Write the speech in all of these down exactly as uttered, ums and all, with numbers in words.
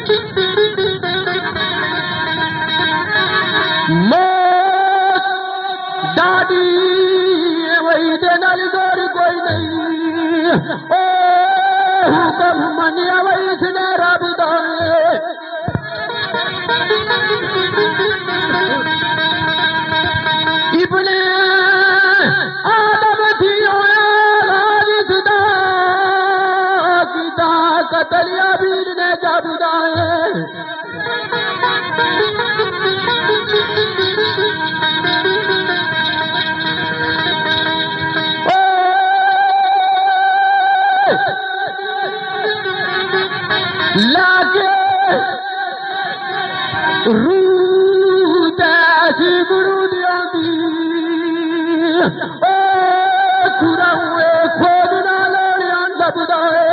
दादी वही देनाली गोरी कोई नहीं ओ हुकम मनिया वही थने राबिदाने इब्ने आदम थियो राजिदा किता कतलिया वीर ने जाबिदाए लागे रूह तैसी गुरु दियांदी ओ खुरा हुए खोद ना लोड़ियां दबदाए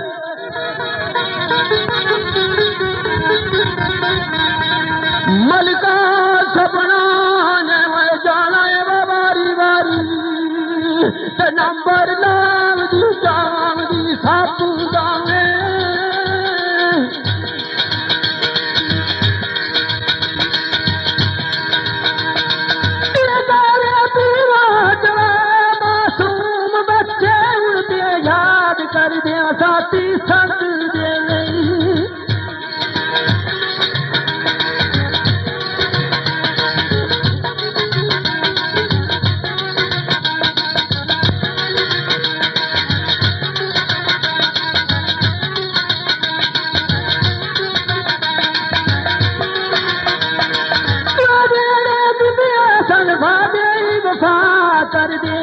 मलका सपना ने मैं जाना है बारी बारी ते नंबर नाम दी जाम दी सापू गावे कर दिया साथी संग दे नहीं सन भादे वफा कर दे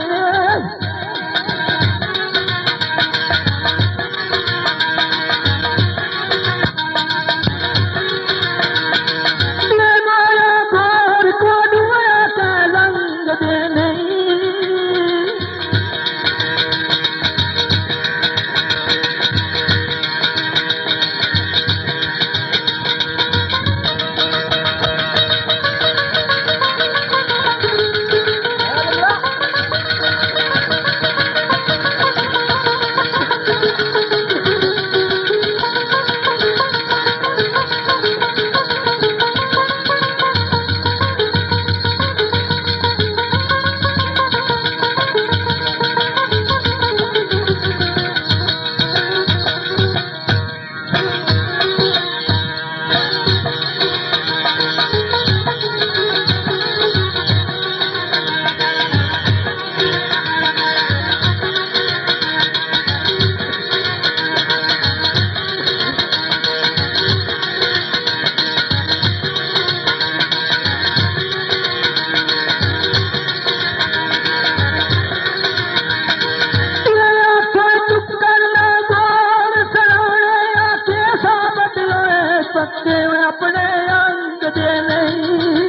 अपने अंग दे नहीं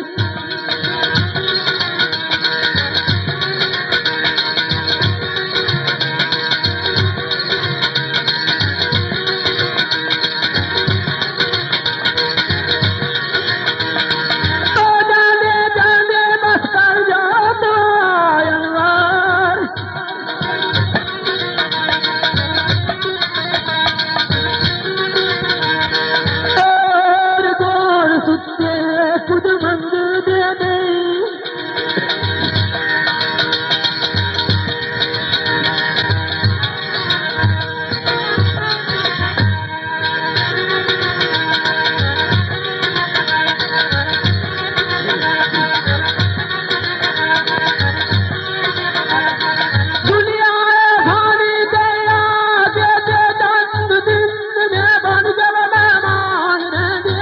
तो जाने जाने बस कर जा तो अनवार सुते खुद मंग दे दे दुनिया भानी दया दे दे दंद दिन ने बन गए मेहमान दे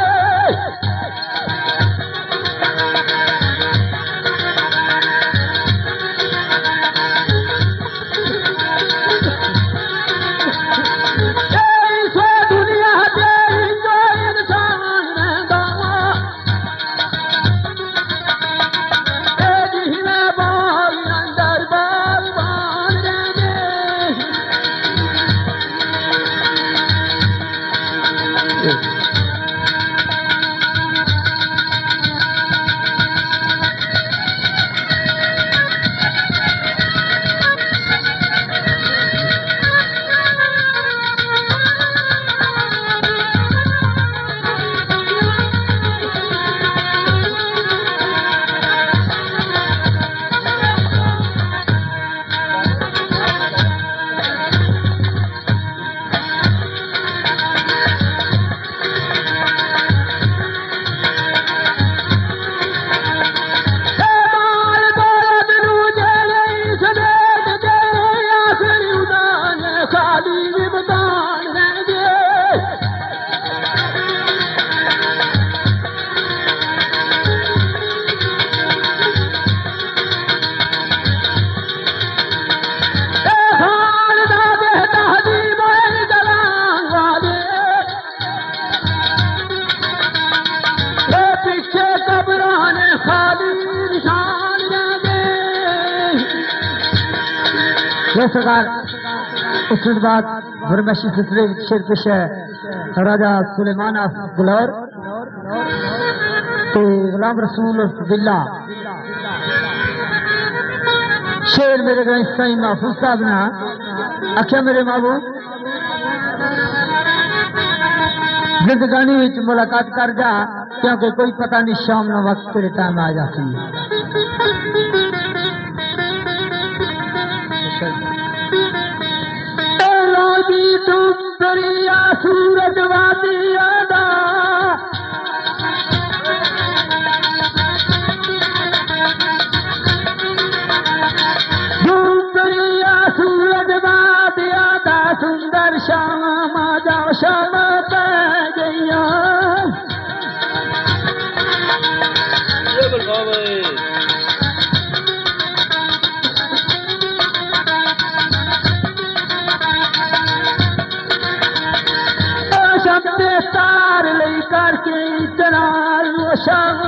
सरकार उसके बाद फरमाइशी सिलसिले शेर पेश है राजा सुलेमान ऑफ गुलौर तो गुलाम रसूल बिल्ला शेर मेरे गए साईं महफूज साहब ना आख्या मेरे महबूब जिंदगानी विच मुलाकात कर जा क्योंकि कोई पता नहीं शाम ना वक्त तेरे टाइम आ जाती तू दरिया सूरज वादिया दा दरिया सूरज वादिया दा सुंदर शाम जा शाम पै गईया तार लई करके चला रोशन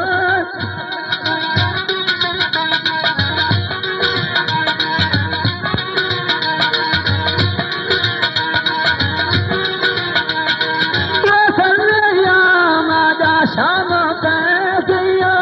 मादा शाम पै गया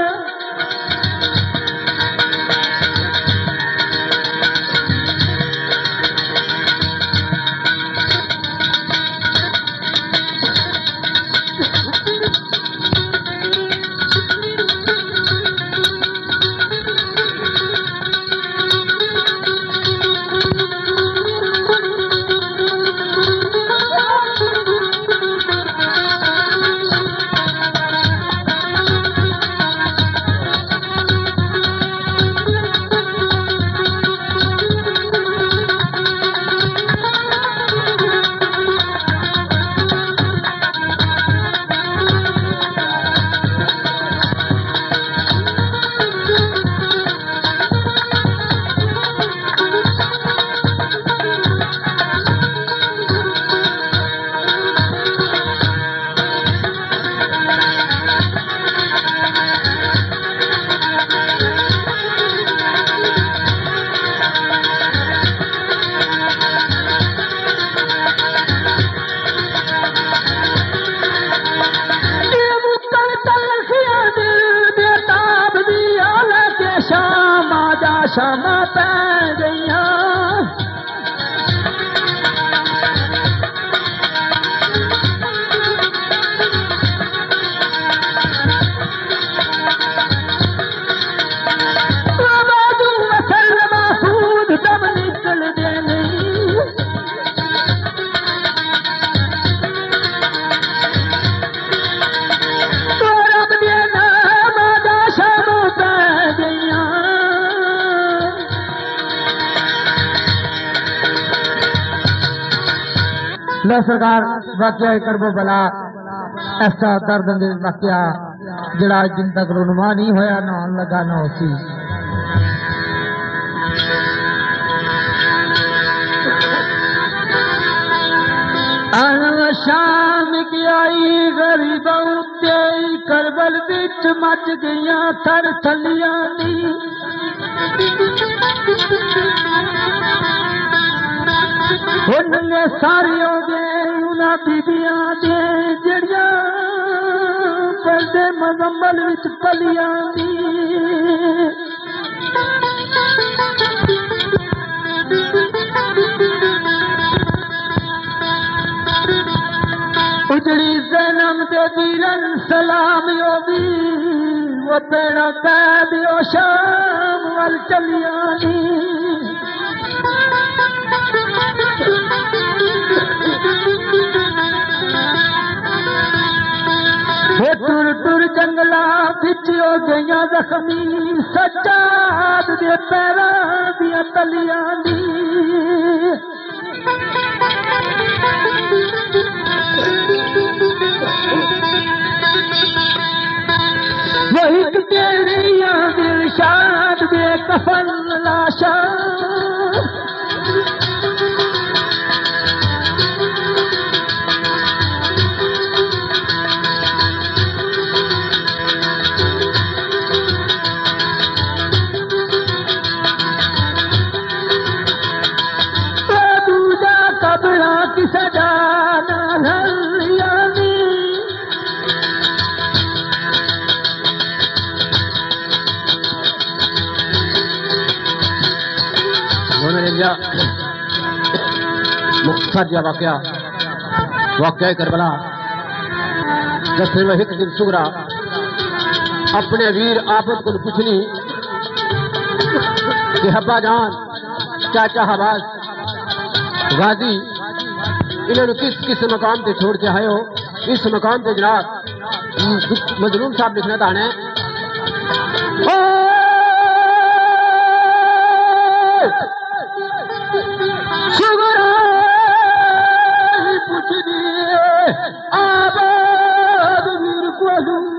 शाम पै गईया महफूज दम निकल दे नहीं तो रब दे नाम दा शाम पै गईया लो सरकार वाकया करबो भला ऐसा दर्द वाकया जड़ा जिन तक रुनमा नहीं होया ना लगा ना उसी शाम की आई गरीबों ते करबल बिच मच गईया थर थलियां दी उन्हें सारियों दे उन्हें बीबियां दे जड़ियां पर्दे मजम्मल विच पलियां दी उजड़ी जन्म दे वीरन सलाम यो भी वो पेड़ा कह दियो शाम वल चलियां दी टुर टुर जंगला बिच हो गई जख्मी सजाद दे पैरां दियां तलियां दी वही तेरियां दिलशाद दे कफन लाशा साजिया वाकया वाकया करबला जैसे वह एक दिन सुगरा अपने वीर आपत को पूछनी कि हब्बा जान चाचा हवाज गाजी इन्होंने किस किस मकाम पे छोड़ के आए हो। इस मकाम पे जनाब मजलूम साहब लिखना ताने सुगरा पूछनी आबाद वीर को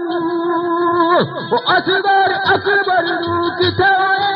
वो असगर अकबर किथे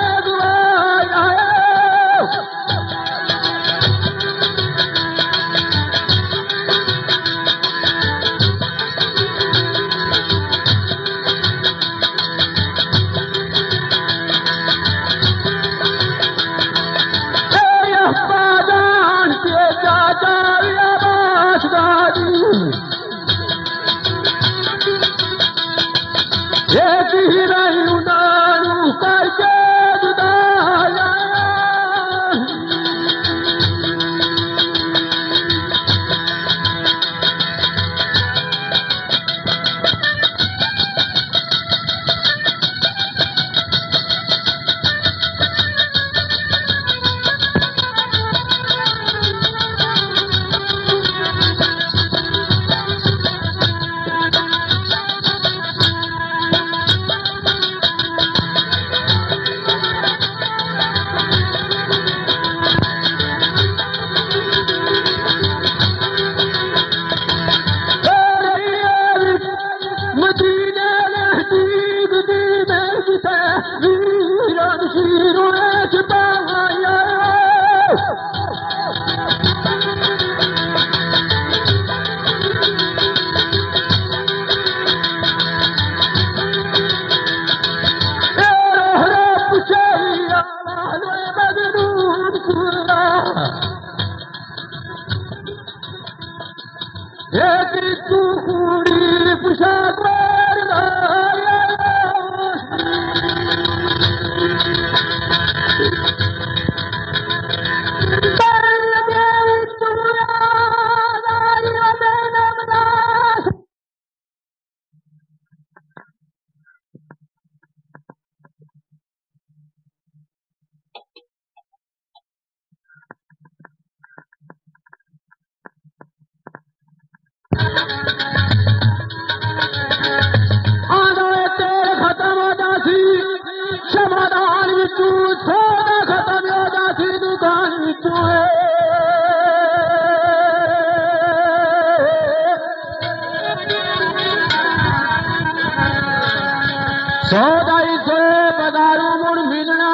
सौदाई से बदारू मुड़ मिलना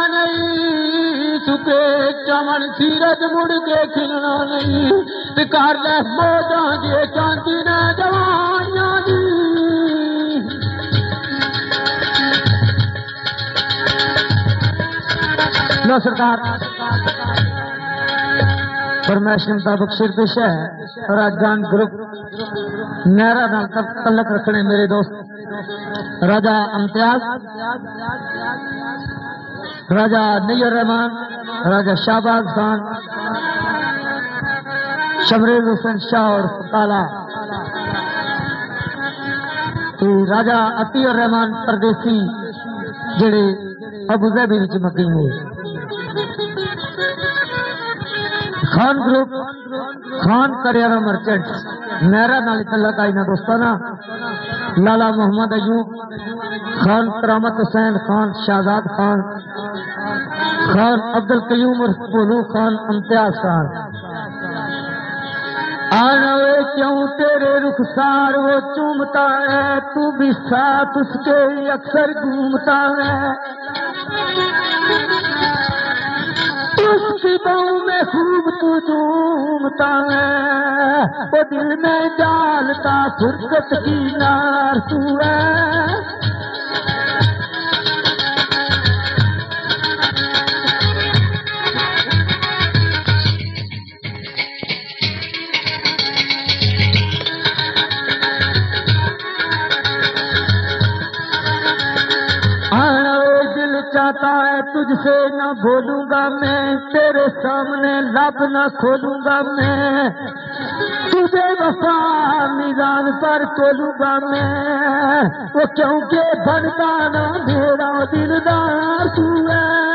नहीं सुके चमन सीरत मुड़ के खिलना नहीं कर ले मौजा जे चांदी ने जवानियां दी लो सरकार फरमाइश के मुताबिक सिर पेश है राजगान ग्रुप नहरा नाल तलक रखने मेरे दोस्त राजा इम्तियाज, राजा नैयर रहमान, राजा शाहबाज खान, शमरेल हुसैन शाह और काला, राजा अतीर रहमान परदेसी जेड़े अबू धाबी विच मकीन है। खान ग्रुप खान करियारा मर्चेंट्स नहरा नाल तलक आई ना दोस्ताना लाला मोहम्मद अयूब खान, करामत हुसैन खान, शाहजाद खान खान, अब्दुल कयूम और बोलू खान, इम्तियाज खान। आनवे क्यों तेरे रुखसार वो चूमता है, तू भी साथ उसके अक्सर घूमता है। उसकी बाहों में खूब तू झूमता है, वो दिल में डालता फुर्सत की नार तू है। चाहता है तुझसे न बोलूंगा मैं, तेरे सामने लब न खोलूंगा मैं, तुझे वफा मीज़ान पर तोलूंगा मैं, वो क्योंकि बनता ना मेरा दिलदार तू है।